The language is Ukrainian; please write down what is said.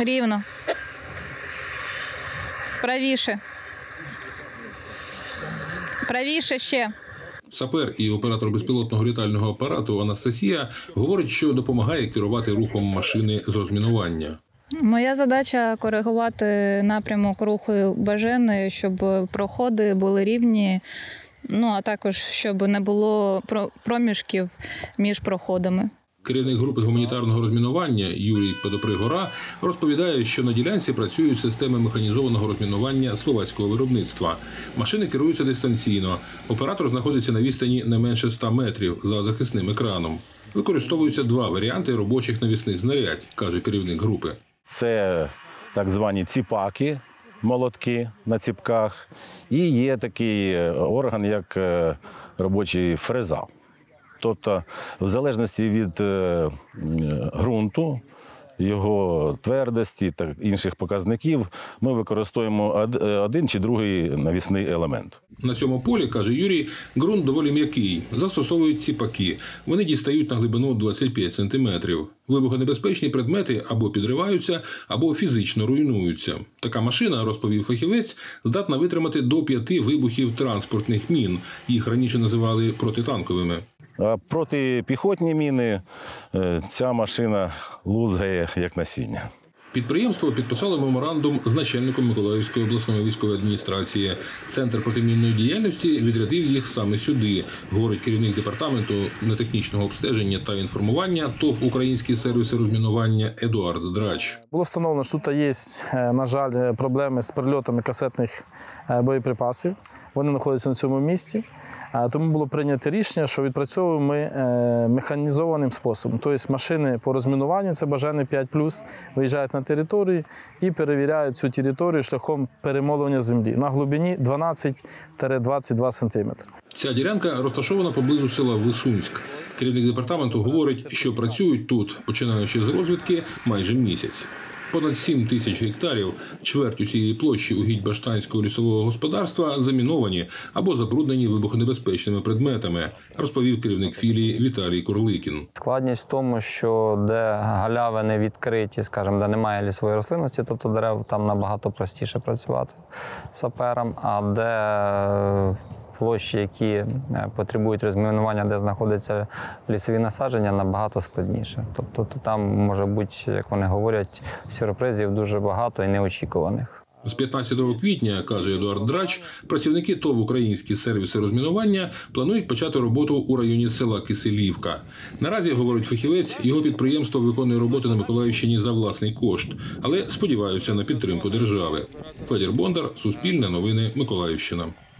Рівно. Правіше. Правіше ще. Сапер і оператор безпілотного літального апарату Анастасія говорить, що допомагає керувати рухом машини з розмінування. Моя задача – коригувати напрямок руху бажаної, щоб проходи були рівні, а також щоб не було проміжків між проходами. Керівник групи гуманітарного розмінування Юрій Подопригора розповідає, що на ділянці працюють системи механізованого розмінування словацького виробництва. Машини керуються дистанційно. Оператор знаходиться на відстані не менше 100 метрів за захисним екраном. Використовуються два варіанти робочих навісних знарядь, каже керівник групи. Це так звані ціпаки, молотки на ціпках. І є такий орган, як робочий фреза. Тобто, в залежності від ґрунту, його твердості та інших показників, ми використовуємо один чи другий навісний елемент. На цьому полі, каже Юрій, ґрунт доволі м'який. Застосовують ціпаки. Вони дістають на глибину 25 сантиметрів. Вибухонебезпечні предмети або підриваються, або фізично руйнуються. Така машина, розповів фахівець, здатна витримати до 5 вибухів транспортних мін. Їх раніше називали протитанковими. А протипіхотні міни ця машина лузгає як насіння. Підприємство підписало меморандум з начальником Миколаївської обласної військової адміністрації. Центр протимінної діяльності відрядив їх саме сюди, говорить керівник департаменту нетехнічного обстеження та інформування ТОВ «Українські сервіси розмінування» Едуард Драч. Було встановлено, що тут є, на жаль, проблеми з прильотами касетних боєприпасів. Вони знаходяться на цьому місці. Тому було прийнято рішення, що відпрацьовуємо ми механізованим способом. Тобто машини по розмінуванню, це бажаний 5+, виїжджають на територію і перевіряють цю територію шляхом перемолування землі на глибині 12-22 см. Ця ділянка розташована поблизу села Висунськ. Керівник департаменту говорить, що працюють тут, починаючи з розвідки, майже місяць. Понад 7 тисяч гектарів, чверть усієї площі угідь Баштанського лісового господарства заміновані або забруднені вибухонебезпечними предметами, розповів керівник філії Віталій Курликін. Складність в тому, що де галявини відкриті, скажімо, де немає лісової рослинності, тобто дерев, там набагато простіше працювати сапером, а де площі, які потребують розмінування, де знаходяться лісові насадження, набагато складніше. Тобто там може бути, як вони говорять, сюрпризів дуже багато і неочікуваних. З 15 квітня, каже Едуард Драч, працівники ТОВ «Українські сервіси розмінування» планують почати роботу у районі села Киселівка. Наразі, говорить фахівець, його підприємство виконує роботи на Миколаївщині за власний кошт, але сподіваються на підтримку держави. Федір Бондар, Суспільне новини, Миколаївщина.